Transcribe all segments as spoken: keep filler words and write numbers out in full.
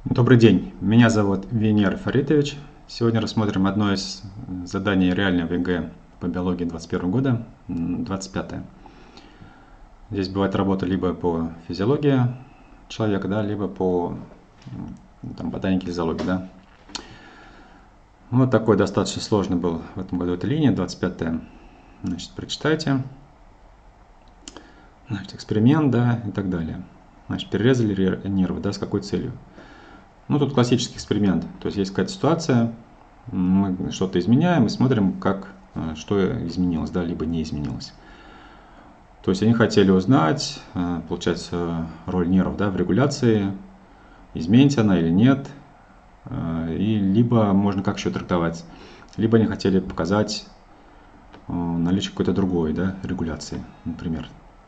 Добрый день, меня зовут Венер Фаритович. Сегодня рассмотрим одно из заданий реальной ЕГЭ по биологии двадцать первого года, двадцать пятое. Здесь бывает работа либо по физиологии человека, да, либо по там, ботанике, физиологии. Да. Вот такой достаточно сложный был в этом году эта линия, двадцать пятая. Значит, прочитайте. Значит, эксперимент, да, и так далее. Значит, перерезали нервы, да, с какой целью? Ну, тут классический эксперимент. То есть есть какая-то ситуация, мы что-то изменяем и смотрим, как, что изменилось, да, либо не изменилось. То есть они хотели узнать, получается, роль нервов, да, в регуляции, изменится она или нет, и либо можно как еще трактовать, либо они хотели показать наличие какой-то другой, да, регуляции, например.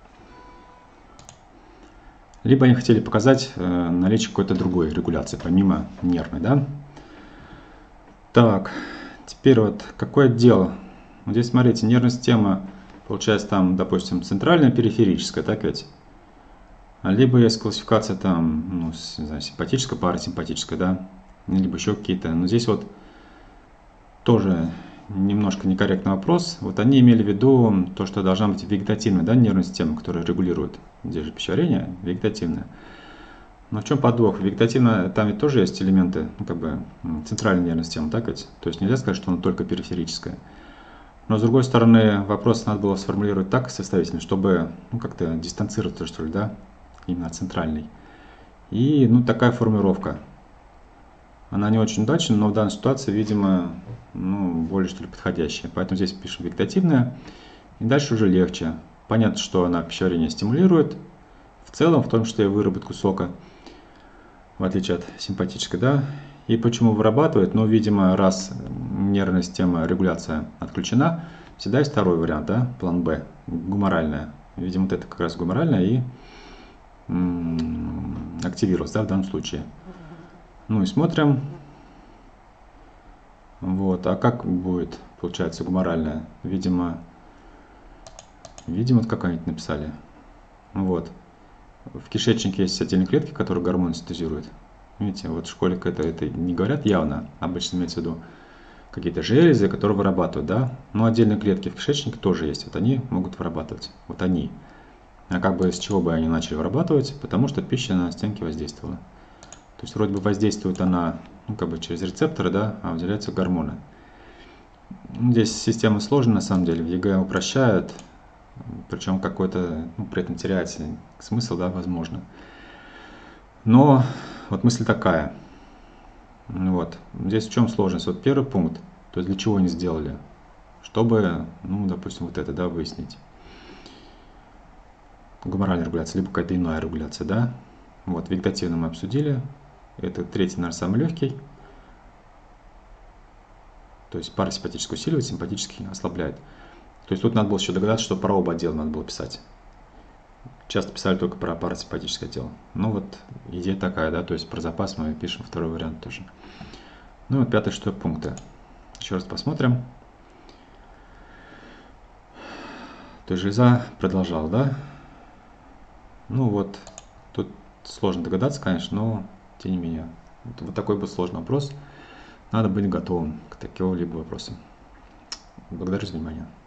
Либо они хотели показать э, наличие какой-то другой регуляции, помимо нервной, да. Так, теперь вот какой отдел? Вот здесь, смотрите, нервная система, получается там, допустим, центральная, периферическая, так ведь? Либо есть классификация там, ну, не знаю, симпатическая, парасимпатическая, да, либо еще какие-то. Но здесь вот тоже немножко некорректный вопрос. Вот они имели в виду то, что должна быть вегетативная, да, нервная система, которая регулирует здесь же пищеварение, вегетативная. Но в чем подвох? Вегетативная, там ведь тоже есть элементы, ну, как бы центральной нервной системы, так ведь? То есть нельзя сказать, что она только периферическая. Но с другой стороны, вопрос надо было сформулировать так составительно, чтобы ну, как-то дистанцироваться, что ли, да, именно от центральной. И ну, такая формулировка. Она не очень удачная, но в данной ситуации, видимо, ну, более что ли подходящая. Поэтому здесь пишем вегетативная. И дальше уже легче. Понятно, что она пищеварение стимулирует. В целом, в том числе выработку сока, в отличие от симпатической, да. И почему вырабатывает? Ну, видимо, раз нервная система, регуляция отключена, всегда есть второй вариант, да, план Б, гуморальная. Видимо, вот это как раз гуморальная и м-м, активировалась, да, в данном случае. Ну и смотрим. Вот, а как будет, получается, гуморальная? Видимо, видимо, вот как они написали. Вот. В кишечнике есть отдельные клетки, которые гормоны синтезируют. Видите, вот в школе это, это не говорят явно, обычно имеется в виду какие-то железы, которые вырабатывают, да. Но отдельные клетки в кишечнике тоже есть, вот они могут вырабатывать, вот они. А как бы с чего бы они начали вырабатывать? Потому что пища на стенки воздействовала. То есть вроде бы воздействует она ну, как бы через рецепторы, да, а выделяются гормоны. Здесь система сложная на самом деле, в ЕГЭ упрощают, причем какой-то, ну, при этом теряется смысл, да, возможно. Но вот мысль такая. Вот. Здесь в чем сложность? Вот первый пункт, то есть для чего они сделали? Чтобы, ну, допустим, вот это, да, выяснить. Гуморальная регуляция, либо какая-то иная регуляция, да. Вот, вегетативно мы обсудили. Это третий, наверное, самый легкий. То есть парасимпатически усиливает, симпатически ослабляет. То есть тут надо было еще догадаться, что про оба отдела надо было писать. Часто писали только про парасимпатическое отдел. Ну вот идея такая, да, то есть про запас мы пишем второй вариант тоже. Ну и пятый, что пункты. Еще раз посмотрим. То есть железа продолжала, да? Ну вот, тут сложно догадаться, конечно, но тем не менее. Вот, вот такой был сложный вопрос. Надо быть готовым к такого-либо вопроса. Благодарю за внимание.